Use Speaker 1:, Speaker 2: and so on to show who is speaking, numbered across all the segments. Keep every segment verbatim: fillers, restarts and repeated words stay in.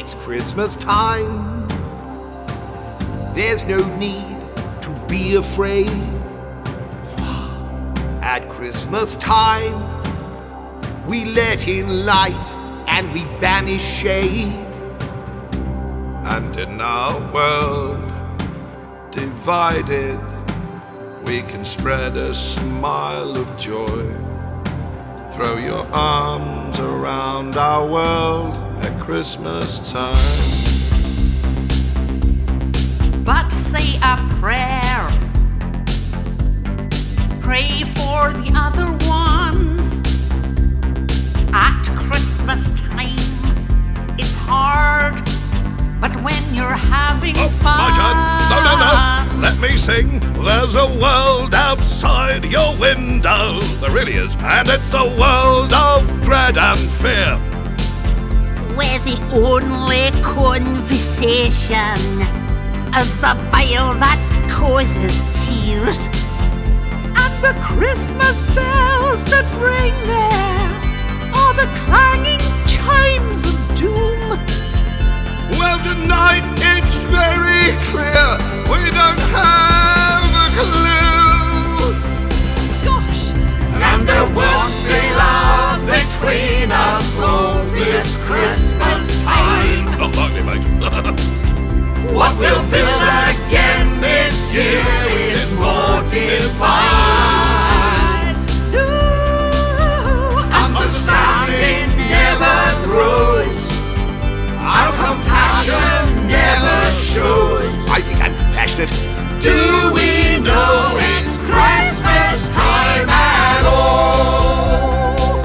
Speaker 1: it's Christmas time. There's no need to be afraid. At Christmas time, we let in light and we banish shade. And in our world divided, we can spread a smile of joy. Throw your arms around our world at Christmas time.
Speaker 2: But say a prayer. Pray for the other ones. At Christmas time, it's hard. But when you're having
Speaker 1: oh,
Speaker 2: fun...
Speaker 1: my turn. No, no, no. Let me sing. There's a world outside your window. There really is. And it's a world of dread and fear.
Speaker 2: Where the only conversation is the bile that causes tears. And the Christmas bells that ring there are the clanging chimes of doom.
Speaker 1: Well, tonight it's very clear we don't have a clue.
Speaker 2: Gosh!
Speaker 3: And there won't be love between us all this Christmas time.
Speaker 1: Not likely, mate.
Speaker 3: What we'll build again this year is mortified. Understanding never grows. Our compassion never shows.
Speaker 1: I think I'm compassionate.
Speaker 3: Do we know it's Christmas time at all?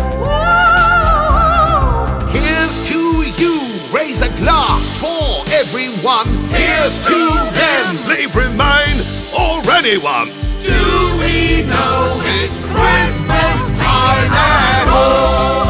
Speaker 1: Here's to you, raise a glass for everyone.
Speaker 3: Here's to them,
Speaker 1: leave, remain, or anyone.
Speaker 3: Do we know it's Christmas time at all?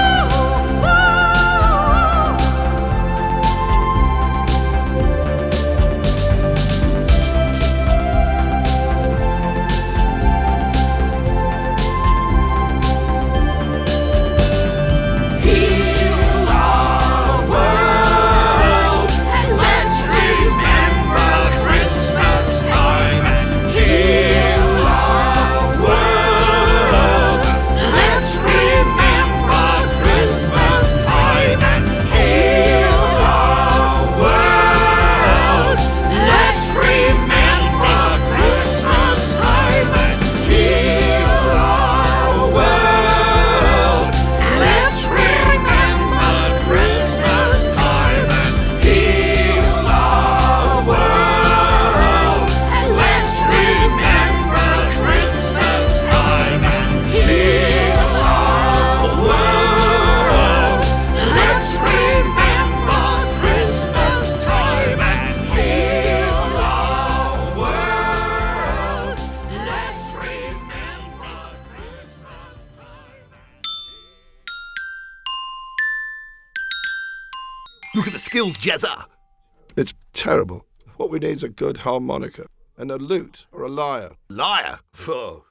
Speaker 1: Look at the skills, Jezza. It's terrible. What we need is a good harmonica and a lute or a lyre. Lyre? Phew.